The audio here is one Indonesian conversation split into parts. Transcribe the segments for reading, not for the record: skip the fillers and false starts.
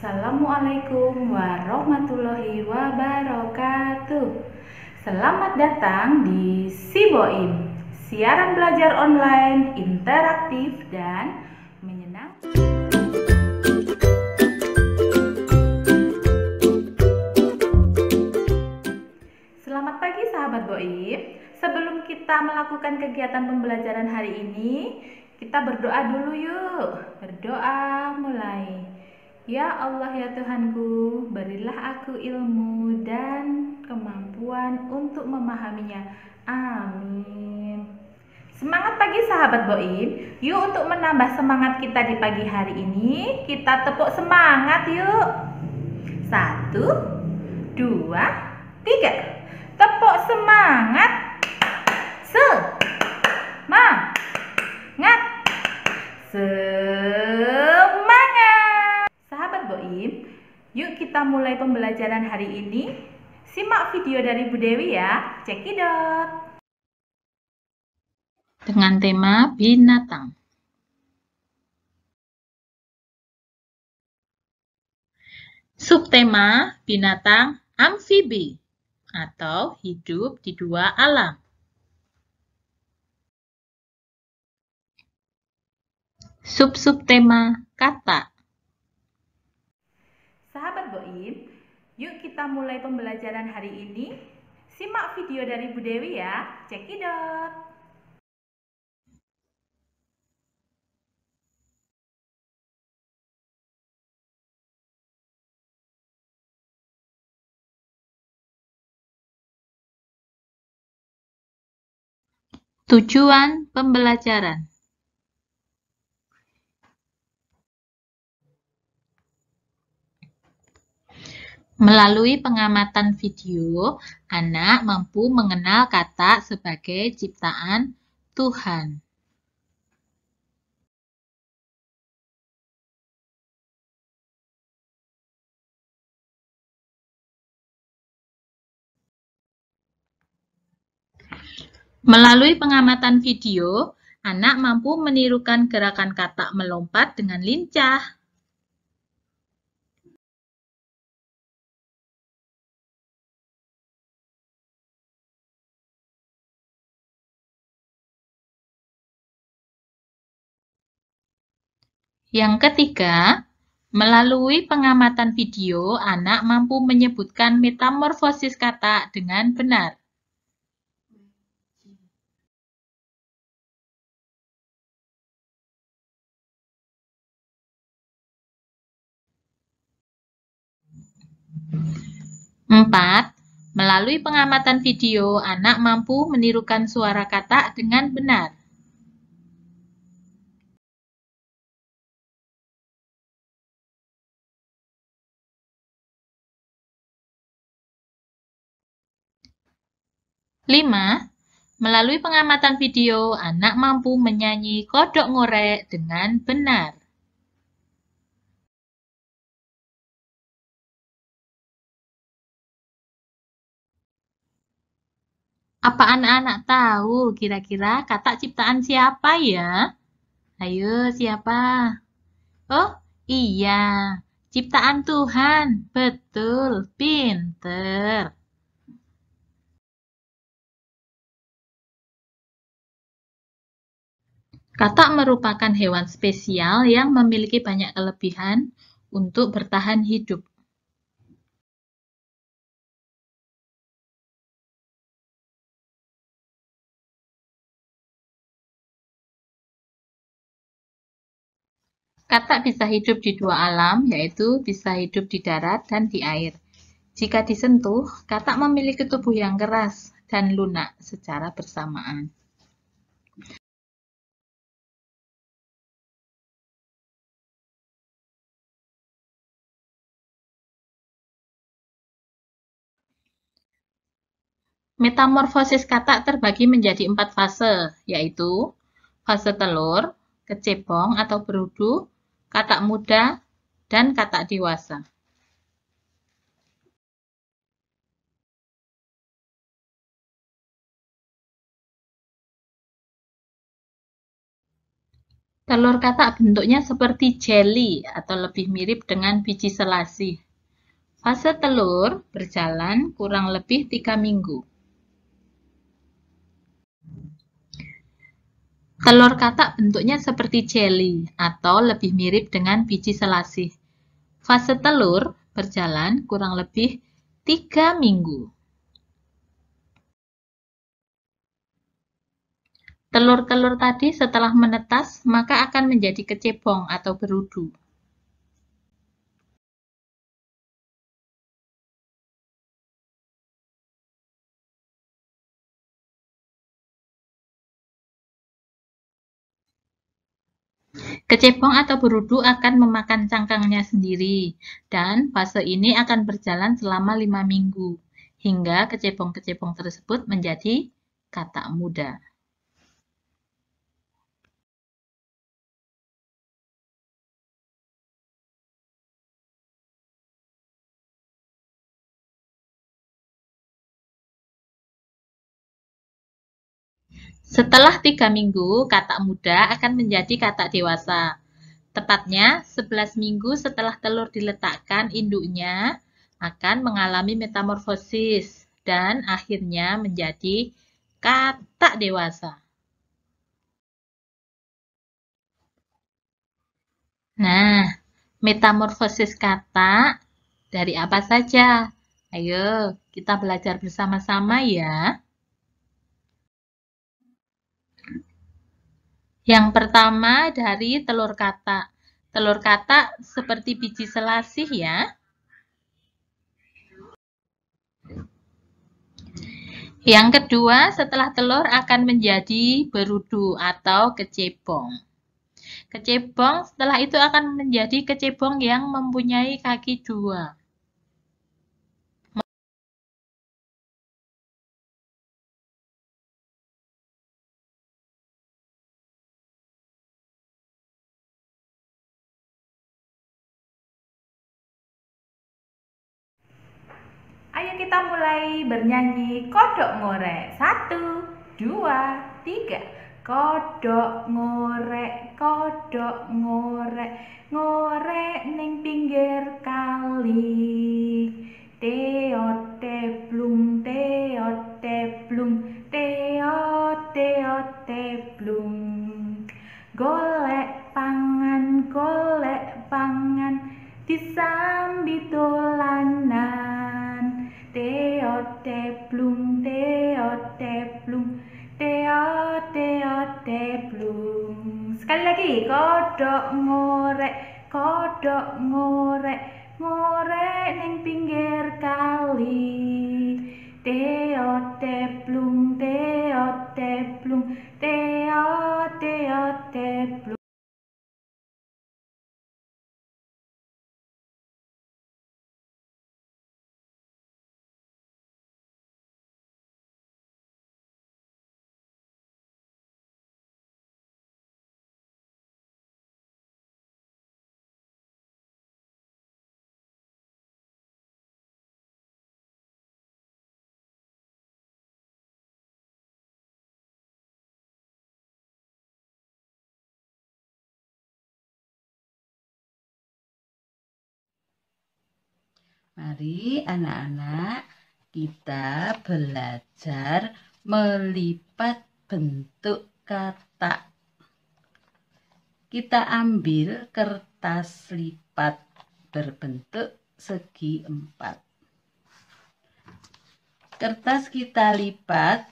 Assalamualaikum warahmatullahi wabarakatuh. Selamat datang di Siboim, siaran belajar online interaktif dan menyenangkan. Selamat pagi sahabat Boim. Sebelum kita melakukan kegiatan pembelajaran hari ini, kita berdoa dulu yuk. Berdoa mulai. Ya Allah ya Tuhanku, berilah aku ilmu dan kemampuan untuk memahaminya. Amin. Semangat pagi sahabat Boim. Yuk untuk menambah semangat kita di pagi hari ini, kita tepuk semangat yuk. 1, 2, 3. Tepuk semangat. Semangat. Semangat. Sahabat Boim, yuk kita mulai pembelajaran hari ini. Simak video dari Bu Dewi ya. Cekidot. Dengan tema binatang. Subtema binatang amfibi atau hidup di dua alam. Subtema kata. Sahabat Boim, yuk kita mulai pembelajaran hari ini. Simak video dari Bu Dewi ya. Cekidot. Tujuan pembelajaran. Melalui pengamatan video, anak mampu mengenal kata sebagai ciptaan Tuhan. Melalui pengamatan video, anak mampu menirukan gerakan kata melompat dengan lincah. Yang ketiga, melalui pengamatan video, anak mampu menyebutkan metamorfosis kata dengan benar. Empat, melalui pengamatan video, anak mampu menirukan suara kata dengan benar. Lima, melalui pengamatan video, anak mampu menyanyi kodok ngorek dengan benar. Apa anak-anak tahu kira-kira kata ciptaan siapa ya? Ayo, siapa? Oh, iya. Ciptaan Tuhan. Betul, pinter. Katak merupakan hewan spesial yang memiliki banyak kelebihan untuk bertahan hidup. Katak bisa hidup di dua alam, yaitu bisa hidup di darat dan di air. Jika disentuh, katak memiliki tubuh yang keras dan lunak secara bersamaan. Metamorfosis katak terbagi menjadi 4 fase, yaitu fase telur, kecebong atau berudu, katak muda, dan katak dewasa. Telur katak bentuknya seperti jeli atau lebih mirip dengan biji selasih. Fase telur berjalan kurang lebih 3 minggu. Telur katak bentuknya seperti jeli atau lebih mirip dengan biji selasih. Fase telur berjalan kurang lebih 3 minggu. Telur-telur tadi setelah menetas, maka akan menjadi kecebong atau berudu. Kecebong atau berudu akan memakan cangkangnya sendiri, dan fase ini akan berjalan selama 5 minggu, hingga kecebong-kecebong tersebut menjadi katak muda. Setelah 3 minggu, katak muda akan menjadi katak dewasa. Tepatnya 11 minggu setelah telur diletakkan, induknya akan mengalami metamorfosis dan akhirnya menjadi katak dewasa. Nah, metamorfosis katak dari apa saja? Ayo, kita belajar bersama-sama ya. Yang pertama dari telur katak. Telur katak seperti biji selasih ya. Yang kedua, setelah telur akan menjadi berudu atau kecebong. Kecebong setelah itu akan menjadi kecebong yang mempunyai kaki 2. Ayo kita mulai bernyanyi kodok ngorek. 1, 2, 3. Kodok ngorek, ngorek ning pinggir kali. Teot teblung, teot teblung, teot teot teblung. Golek pangan, disambi dolanan. Teot teblung, teot teblung, teot teot teblung. Sekali lagi, kodok ngorek, ngorek ning pinggir kali. Teot teblung, teot teblung, teot teot teblung. Mari anak-anak kita belajar melipat bentuk katak. Kita ambil kertas lipat berbentuk segi 4. Kertas kita lipat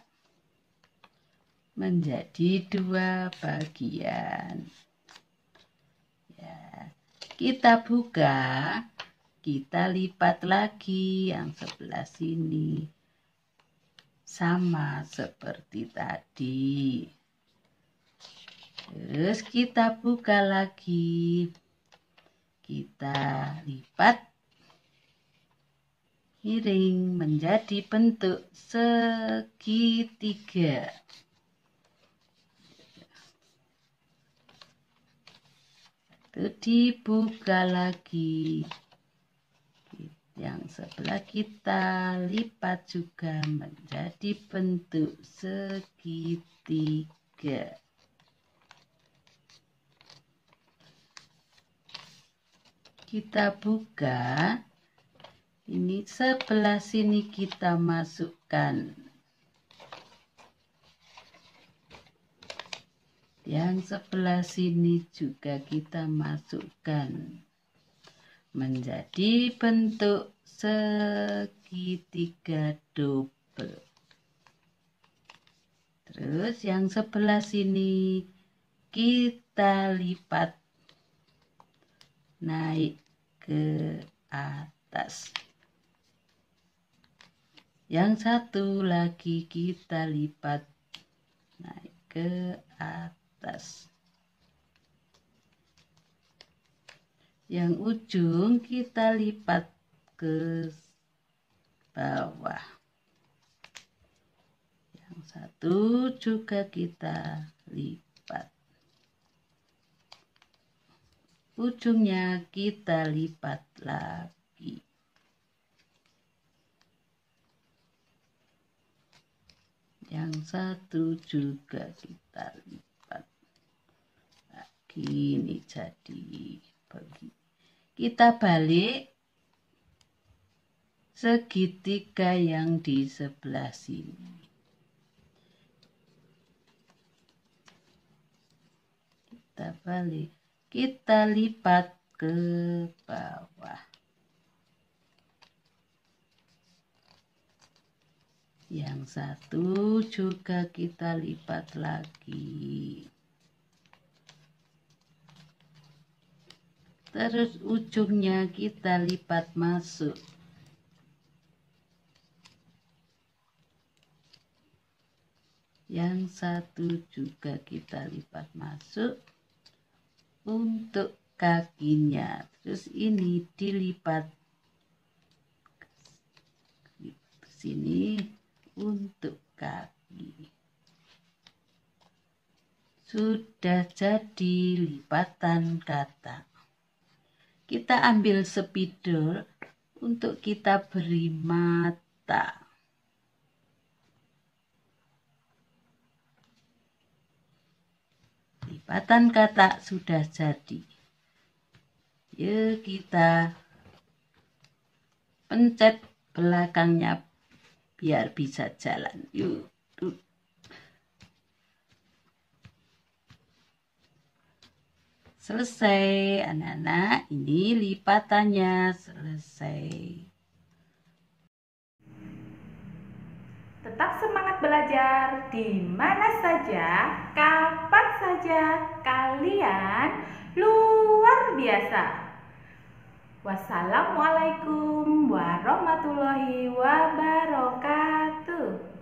menjadi 2 bagian. Ya, kita buka. Kita lipat lagi yang sebelah sini. Sama seperti tadi. Terus kita buka lagi. Kita lipat miring menjadi bentuk segitiga. Itu dibuka lagi. Yang sebelah kita lipat juga menjadi bentuk segitiga. Kita buka. Ini sebelah sini kita masukkan. Yang sebelah sini juga kita masukkan. Menjadi bentuk segitiga double. Terus yang sebelah sini kita lipat naik ke atas. Yang satu lagi kita lipat naik ke atas. Yang ujung kita lipat ke bawah. Yang satu juga kita lipat. Ujungnya kita lipat lagi. Yang satu juga kita lipat lagi. Ini jadi begini. Kita balik segitiga yang di sebelah sini. Kita balik. Kita lipat ke bawah. Yang satu juga kita lipat lagi. Terus ujungnya kita lipat masuk. Yang satu juga kita lipat masuk untuk kakinya. Terus ini dilipat ke sini untuk kaki. Sudah jadi lipatan kata. Kita ambil spidol untuk kita beri mata. Lipatan kata sudah jadi. Yuk kita pencet belakangnya biar bisa jalan. Yuk. Selesai anak-anak, ini lipatannya selesai. Tetap semangat belajar di mana saja, kapan saja, kalian luar biasa. Wassalamualaikum warahmatullahi wabarakatuh.